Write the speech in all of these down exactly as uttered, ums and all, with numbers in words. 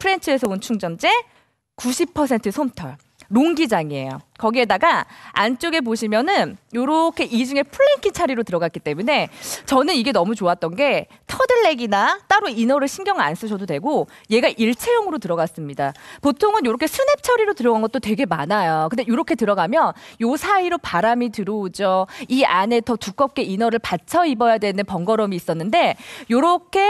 프렌치에서 온 충전재, 구십 퍼센트 솜털. 롱기장이에요. 거기에다가 안쪽에 보시면은 요렇게 이중에 플랭킹 차리로 들어갔기 때문에 저는 이게 너무 좋았던 게 터들넥이나 따로 이너를 신경 안 쓰셔도 되고 얘가 일체형으로 들어갔습니다. 보통은 요렇게 스냅 처리로 들어간 것도 되게 많아요. 근데 요렇게 들어가면 요 사이로 바람이 들어오죠. 이 안에 더 두껍게 이너를 받쳐 입어야 되는 번거로움이 있었는데 요렇게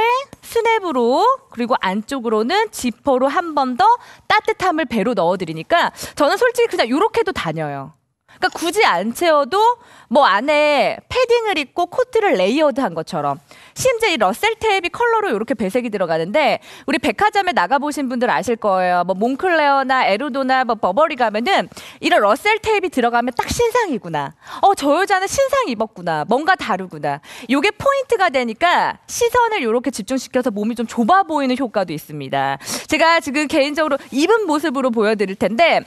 스냅으로 그리고 안쪽으로는 지퍼로 한 번 더 따뜻함을 배로 넣어드리니까 저는 솔직히 그냥 요렇게도 다녀요. 그러니까 굳이 안 채워도 뭐 안에 패딩을 입고 코트를 레이어드한 것처럼. 심지어 이 러셀 테이프 컬러로 이렇게 배색이 들어가는데 우리 백화점에 나가보신 분들 아실 거예요. 뭐 몽클레어나 에르도나 뭐 버버리 가면은 이런 러셀 테이프 들어가면 딱 신상이구나. 어, 저 여자는 신상 입었구나. 뭔가 다르구나. 요게 포인트가 되니까 시선을 이렇게 집중시켜서 몸이 좀 좁아 보이는 효과도 있습니다. 제가 지금 개인적으로 입은 모습으로 보여드릴 텐데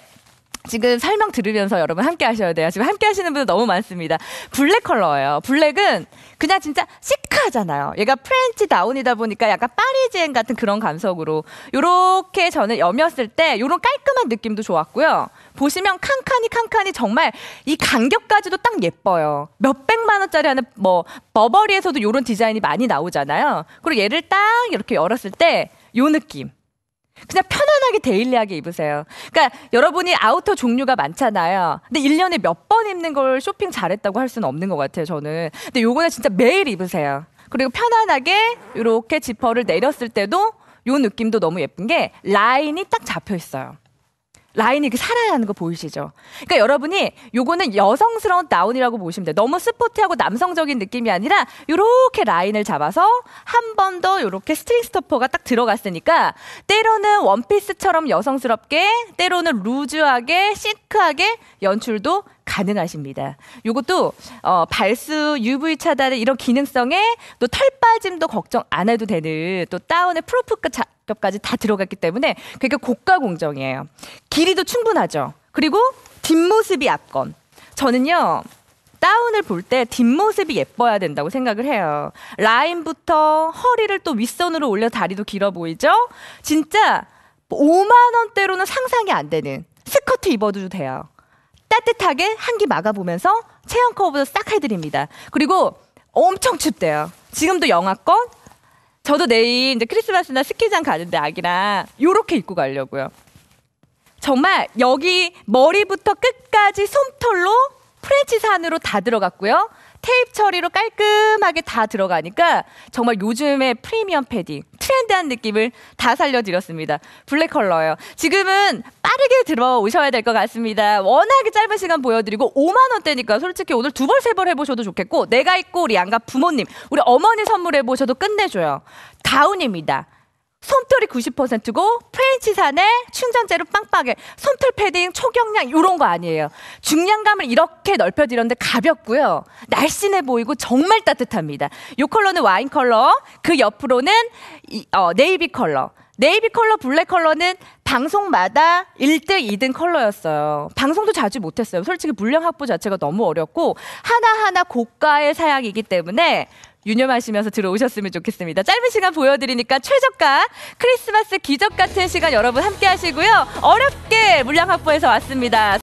지금 설명 들으면서 여러분 함께 하셔야 돼요. 지금 함께 하시는 분들 너무 많습니다. 블랙 컬러예요. 블랙은 그냥 진짜 시크하잖아요. 얘가 프렌치 다운이다 보니까 약간 파리지엔 같은 그런 감성으로 요렇게 저는 여몄을 때 요런 깔끔한 느낌도 좋았고요. 보시면 칸칸이 칸칸이 정말 이 간격까지도 딱 예뻐요. 몇백만 원짜리 하는 뭐 버버리에서도 요런 디자인이 많이 나오잖아요. 그리고 얘를 딱 이렇게 열었을 때 요 느낌. 그냥 편안하게 데일리하게 입으세요. 그러니까 여러분이 아우터 종류가 많잖아요. 근데 일 년에 몇 번 입는 걸 쇼핑 잘했다고 할 수는 없는 것 같아요, 저는. 근데 요거는 진짜 매일 입으세요. 그리고 편안하게 이렇게 지퍼를 내렸을 때도 요 느낌도 너무 예쁜 게 라인이 딱 잡혀 있어요. 라인이 이렇게 살아야 하는 거 보이시죠? 그러니까 여러분이 요거는 여성스러운 다운이라고 보시면 돼요. 너무 스포티하고 남성적인 느낌이 아니라 요렇게 라인을 잡아서 한 번 더 요렇게 스트링 스토퍼가 딱 들어갔으니까 때로는 원피스처럼 여성스럽게 때로는 루즈하게 시크하게 연출도 가능하십니다. 요것도 어, 발수, 유브이 차단의 이런 기능성에 또 털 빠짐도 걱정 안 해도 되는 또 다운의 프로프가 까지 다 들어갔기 때문에 그러니까 고가 공정이에요. 길이도 충분하죠. 그리고 뒷모습이 앞건. 저는요. 다운을 볼 때 뒷모습이 예뻐야 된다고 생각을 해요. 라인부터 허리를 또 윗선으로 올려 다리도 길어 보이죠? 진짜 오만 원대로는 상상이 안 되는 스커트 입어도 돼요. 따뜻하게 한기 막아보면서 체형 커브도 싹 해드립니다. 그리고 엄청 춥대요. 지금도 영하권. 저도 내일 이제 크리스마스나 스키장 가는데 아기랑 요렇게 입고 가려고요. 정말 여기 머리부터 끝까지 솜털로 프렌치산으로 다 들어갔고요. 테이프 처리로 깔끔하게 다 들어가니까 정말 요즘의 프리미엄 패딩, 트렌드한 느낌을 다 살려드렸습니다. 블랙 컬러예요. 지금은 빠르게 들어오셔야 될 것 같습니다. 워낙에 짧은 시간 보여드리고 오만 원대니까 솔직히 오늘 두 벌, 세 벌 해보셔도 좋겠고 내가 입고 우리 양가 부모님, 우리 어머니 선물해보셔도 끝내줘요. 다운입니다. 솜털이 구십 퍼센트고 프렌치산에 충전재로 빵빵해. 솜털 패딩 초경량 이런 거 아니에요. 중량감을 이렇게 넓혀드렸는데 가볍고요. 날씬해 보이고 정말 따뜻합니다. 이 컬러는 와인 컬러, 그 옆으로는 이, 어, 네이비 컬러. 네이비 컬러, 블랙 컬러는 방송마다 일 등, 이 등 컬러였어요. 방송도 자주 못했어요. 솔직히 물량 확보 자체가 너무 어렵고 하나하나 고가의 사양이기 때문에 유념하시면서 들어오셨으면 좋겠습니다. 짧은 시간 보여드리니까 최저가 크리스마스 기적 같은 시간 여러분 함께 하시고요. 어렵게 물량 확보해서 왔습니다.